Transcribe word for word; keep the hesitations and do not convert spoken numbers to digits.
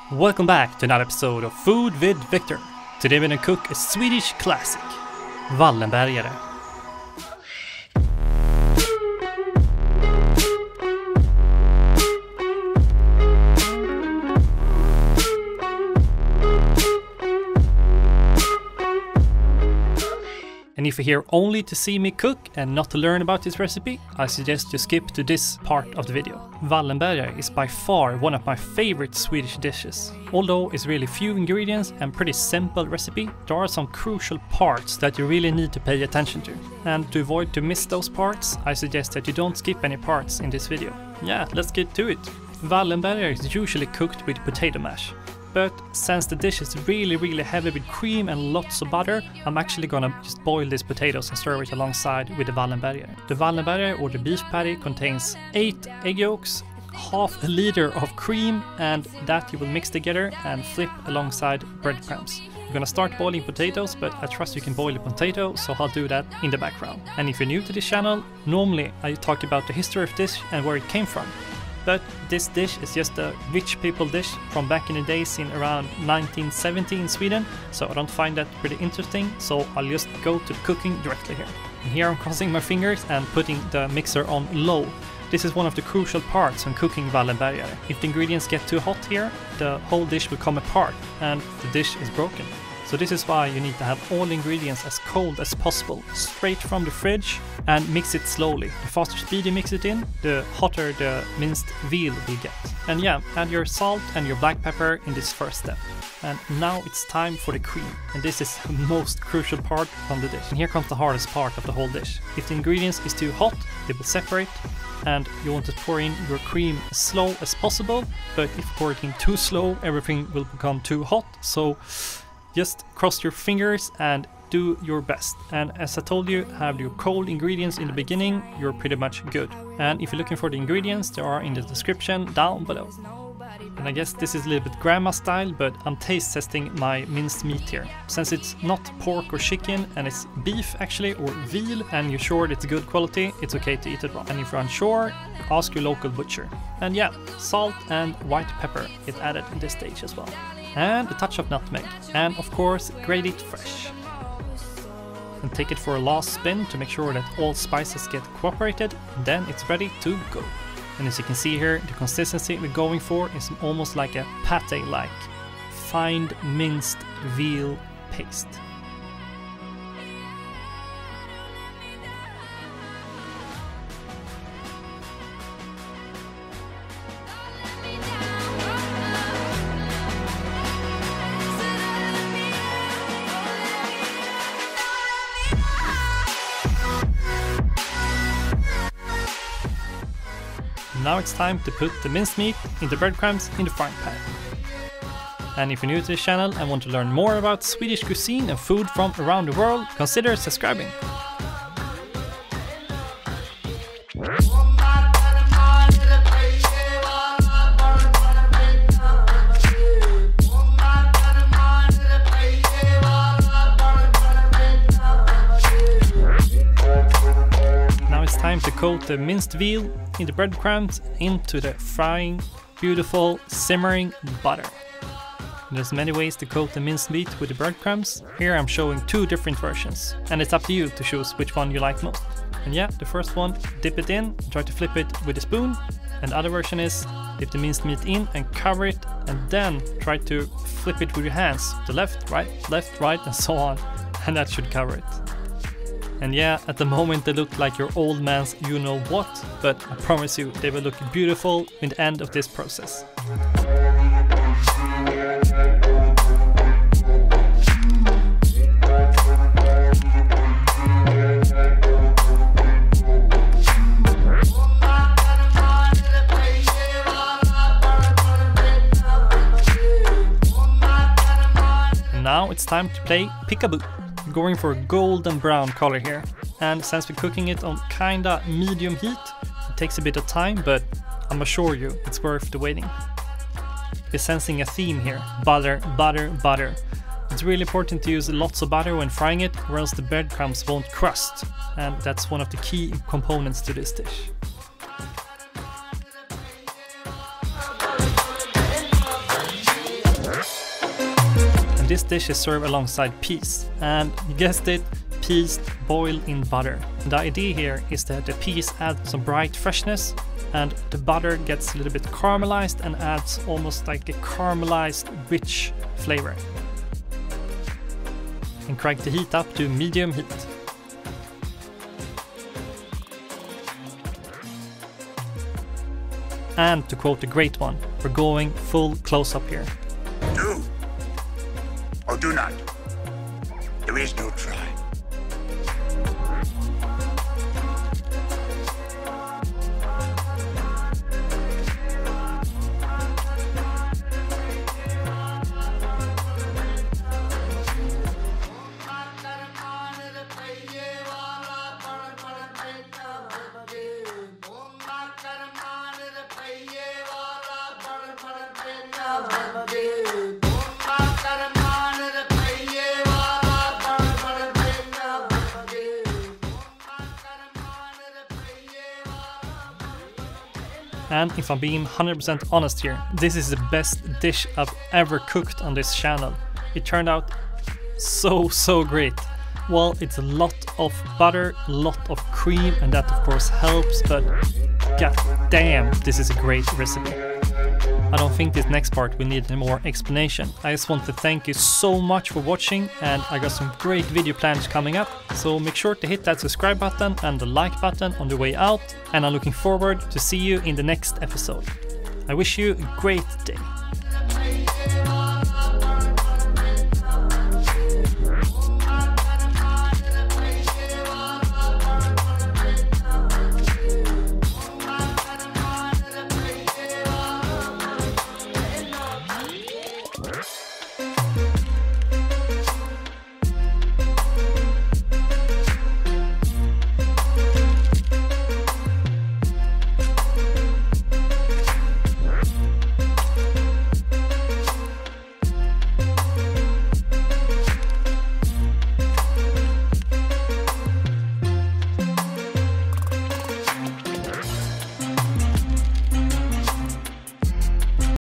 Welcome back to another episode of Food with Victor. Today we're gonna cook a Swedish classic, Wallenbergare. And if you're here only to see me cook and not to learn about this recipe, I suggest you skip to this part of the video. Wallenbergare is by far one of my favorite Swedish dishes. Although it's really few ingredients and pretty simple recipe, there are some crucial parts that you really need to pay attention to. And to avoid to miss those parts, I suggest that you don't skip any parts in this video. Yeah, let's get to it. Wallenbergare is usually cooked with potato mash. But since the dish is really really heavy with cream and lots of butter, I'm actually gonna just boil these potatoes and serve it alongside with the Wallenbergare. The Wallenbergare, or the beef patty, contains eight egg yolks, half a liter of cream, and that you will mix together and flip alongside breadcrumbs. I'm gonna start boiling potatoes, but I trust you can boil a potato, so I'll do that in the background. And if you're new to this channel, normally I talk about the history of this and where it came from. But this dish is just a rich people dish from back in the days in around nineteen seventy in Sweden, so I don't find that pretty interesting, so I'll just go to the cooking directly here. And here I'm crossing my fingers and putting the mixer on low. This is one of the crucial parts when cooking Wallenbergare. If the ingredients get too hot here, the whole dish will come apart and the dish is broken. So this is why you need to have all the ingredients as cold as possible, straight from the fridge, and mix it slowly. The faster speed you mix it in, the hotter the minced veal will get. And yeah, add your salt and your black pepper in this first step. And now it's time for the cream. And this is the most crucial part from the dish. And here comes the hardest part of the whole dish. If the ingredients is too hot, they will separate, and you want to pour in your cream as slow as possible. But if you pour it in too slow, everything will become too hot. So just cross your fingers and do your best. And as I told you, have your cold ingredients in the beginning, you're pretty much good. And if you're looking for the ingredients, they are in the description down below. And I guess this is a little bit grandma style, but I'm taste testing my minced meat here. Since it's not pork or chicken, and it's beef actually, or veal, and you're sure it's good quality, it's okay to eat it raw. And if you're unsure, ask your local butcher. And yeah, salt and white pepper is added in this stage as well. And a touch of nutmeg, and of course grate it fresh. And take it for a last spin to make sure that all spices get cooperated, and then it's ready to go. And as you can see here, the consistency we're going for is almost like a pate-like, fine minced veal paste. Now it's time to put the minced meat in the breadcrumbs in the frying pan. And if you're new to this channel and want to learn more about Swedish cuisine and food from around the world, consider subscribing. Time to coat the minced veal in the breadcrumbs into the frying, beautiful, simmering butter. There's many ways to coat the minced meat with the breadcrumbs. Here I'm showing two different versions, and it's up to you to choose which one you like most. And yeah, the first one, dip it in, try to flip it with a spoon. And the other version is, dip the minced meat in and cover it, and then try to flip it with your hands. To left, right, left, right, and so on. And that should cover it. And yeah, at the moment they look like your old man's you know what, but I promise you they will look beautiful in the end of this process. And now it's time to play peekaboo. Going for a golden brown color here, and since we're cooking it on kinda medium heat, it takes a bit of time, but I'm assure you it's worth the waiting. We're sensing a theme here: butter, butter, butter. It's really important to use lots of butter when frying it, or else the breadcrumbs won't crust, and that's one of the key components to this dish. this dish is served alongside peas, and you guessed it, peas boiled in butter. The idea here is that the peas add some bright freshness, and the butter gets a little bit caramelized and adds almost like a caramelized rich flavor. And crank the heat up to medium heat. And to quote the great one, we're going full close-up here. Do or do not. There is no try. And if I'm being one hundred percent honest here, this is the best dish I've ever cooked on this channel. It turned out so, so great. Well, it's a lot of butter, a lot of cream, and that of course helps, but god damn, this is a great recipe. I don't think this next part will need any more explanation. I just want to thank you so much for watching, and I got some great video plans coming up, so make sure to hit that subscribe button and the like button on the way out, and I'm looking forward to see you in the next episode. I wish you a great day.